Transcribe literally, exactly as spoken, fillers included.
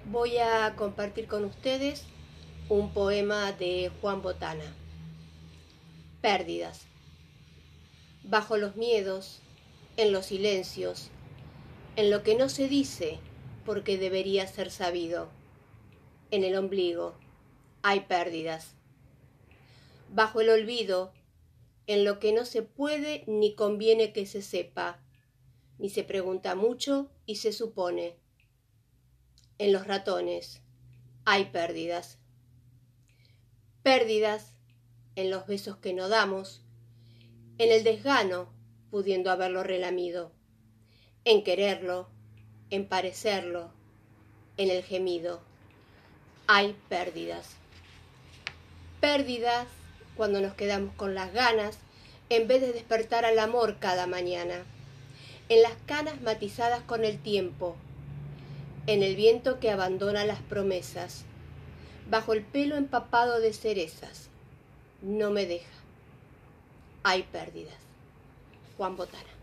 Voy a compartir con ustedes un poema de Juan Botana. Pérdidas. Bajo los miedos, en los silencios, en lo que no se dice porque debería ser sabido, en el ombligo hay pérdidas. Bajo el olvido, en lo que no se puede ni conviene que se sepa, ni se pregunta mucho y se supone. En los ratones hay pérdidas. Pérdidas en los besos que no damos, en el desgano pudiendo haberlo relamido, en quererlo, en parecerlo, en el gemido. Hay pérdidas. Pérdidas cuando nos quedamos con las ganas en vez de despertar al amor cada mañana, en las canas matizadas con el tiempo, en el viento que abandona las promesas, bajo el pelo empapado de cerezas. No me deja. Hay pérdidas. Juan Botana.